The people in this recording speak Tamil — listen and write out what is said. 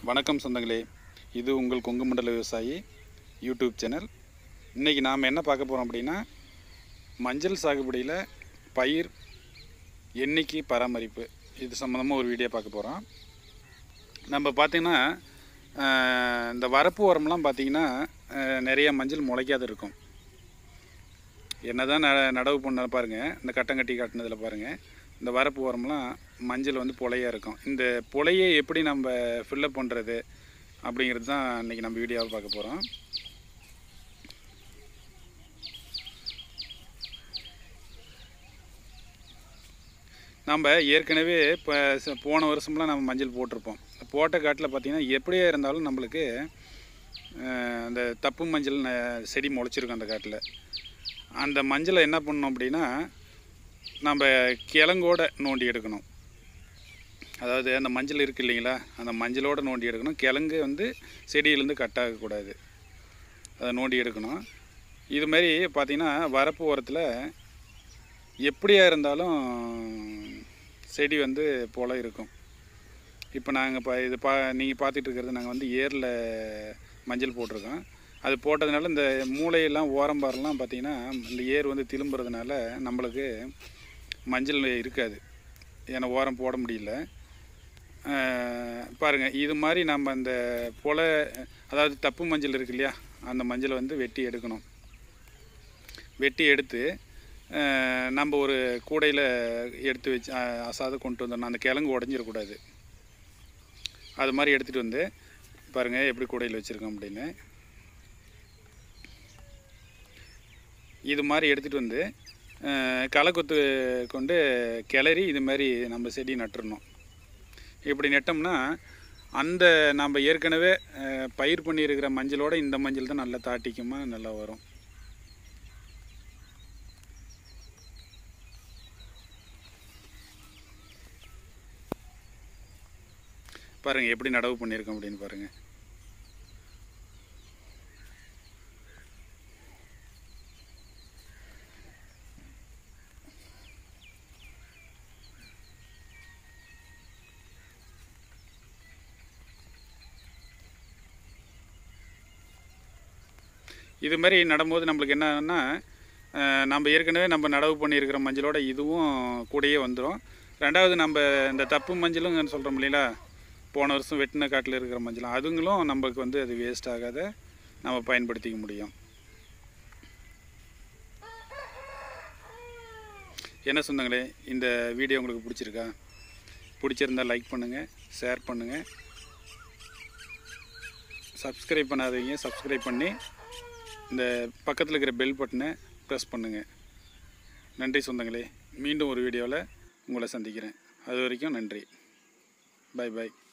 வணக்கம் சொந்தங்களே, இது உங்கள் கொங்கு மண்டல விவசாயி யூடியூப் சேனல். இன்றைக்கி நாம் என்ன பார்க்க போகிறோம் அப்படின்னா, மஞ்சள் சாகுபடியில் பயிர் எண்ணிக்கை பராமரிப்பு இது சம்மந்தமாக ஒரு வீடியோ பார்க்க போகிறோம். நம்ம பார்த்திங்கன்னா இந்த வரப்பு ஓரம்லாம் பார்த்திங்கன்னா நிறைய மஞ்சள் முளைக்காது இருக்கும். என்ன தான் நடவு பண்ண பாருங்கள், இந்த கட்டங்கட்டி காட்டினதில் பாருங்கள், இந்த வரப்பு ஓரம்லாம் மஞ்சள் வந்து புலையாக இருக்கும். இந்த புலையை எப்படி நம்ம ஃபில்லப் பண்ணுறது அப்படிங்கிறது தான் இன்றைக்கி நம்ம வீடியோவை பார்க்க போகிறோம். நம்ம ஏற்கனவே இப்போ போன வருஷம்லாம் நம்ம மஞ்சள் போட்டிருப்போம். போட்ட காட்டில் பார்த்திங்கன்னா எப்படியே இருந்தாலும் நம்மளுக்கு அந்த தப்பு மஞ்சள் செடி முளைச்சிருக்கும். அந்த காட்டில் அந்த மஞ்சளை என்ன பண்ணணும் அப்படின்னா, நம்ம கிழங்கோட நோண்டி எடுக்கணும். அதாவது அந்த மஞ்சள் இருக்குது இல்லைங்களா, அந்த மஞ்சளோடு நோண்டி எடுக்கணும். கிழங்கு வந்து செடியிலேருந்து கட் ஆகக்கூடாது, அதை நோண்டி எடுக்கணும். இதுமாரி பார்த்திங்கன்னா வரப்பு ஓரத்தில் எப்படியா இருந்தாலும் செடி வந்து போல இருக்கும். இப்போ நாங்கள் இது நீங்கள் பார்த்துட்டு இருக்கிறது நாங்கள் வந்து ஏரில் மஞ்சள் போட்டிருக்கோம். அது போட்டதுனால இந்த மூளையெல்லாம் ஓரம்பாரெல்லாம் பார்த்திங்கன்னா இந்த ஏர் வந்து திரும்புறதுனால நம்மளுக்கு மஞ்சள் இருக்காது, ஏன்னா ஓரம் போட முடியல. பாருங்கள், இது மாதிரி நம்ம அந்த பொலை, அதாவது தப்பு மஞ்சள் இருக்கு இல்லையா, அந்த மஞ்சளை வந்து வெட்டி எடுக்கணும். வெட்டி எடுத்து நம்ம ஒரு கூடையில் எடுத்து வச்சு அசாத கொண்டு வந்தோம்னா அந்த கிழங்கு உடஞ்சிடக்கூடாது. அது மாதிரி எடுத்துகிட்டு வந்து பாருங்கள் எப்படி கூடையில் வச்சுருக்கோம் அப்படின்னு. இது மாதிரி எடுத்துகிட்டு வந்து களை கொத்து கொண்டு கிளறி இது மாதிரி நம்ம செடி நட்டுறணும். இப்படி நட்டோம்னா அந்த நம்ம ஏற்கனவே பயிர் பண்ணியிருக்கிற மஞ்சளோடு இந்த மஞ்சள் தான் நல்லா தாட்டிக்குமா, நல்லா வரும். பாருங்கள் எப்படி நடவு பண்ணியிருக்கோம் அப்படின்னு பாருங்கள். இது மாதிரி நடும்போது நம்மளுக்கு என்னன்னா, நம்ம ஏற்கனவே நம்ம நடவு பண்ணியிருக்கிற மஞ்சளோட இதுவும் கூடயே வந்துடும். ரெண்டாவது நம்ம இந்த தப்பு மஞ்சளும் சொல்கிறோம் இல்லைங்களா, போன வருஷம் வெட்டின காட்டில் இருக்கிற மஞ்சளும், அதுங்களும் நம்மளுக்கு வந்து அது வேஸ்ட் ஆகாத நம்ம பயன்படுத்திக்க முடியும். என்ன சொந்தங்களே, இந்த வீடியோ உங்களுக்கு பிடிச்சிருக்கா? பிடிச்சிருந்தால் லைக் பண்ணுங்கள், ஷேர் பண்ணுங்கள், சப்ஸ்கிரைப் பண்ணாதீங்க சப்ஸ்கிரைப் பண்ணி இந்த பக்கத்தில் இருக்கிற பெல் பட்டனை ப்ரெஸ் பண்ணுங்கள். நன்றி சொந்தங்களே, மீண்டும் ஒரு வீடியோவில் உங்களை சந்திக்கிறேன். அது வரைக்கும் நன்றி. பை பாய்.